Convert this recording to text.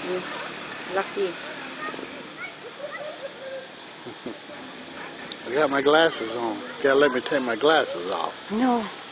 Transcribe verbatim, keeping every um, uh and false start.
Mm, lucky. I got my glasses on. Gotta let me take my glasses off. No.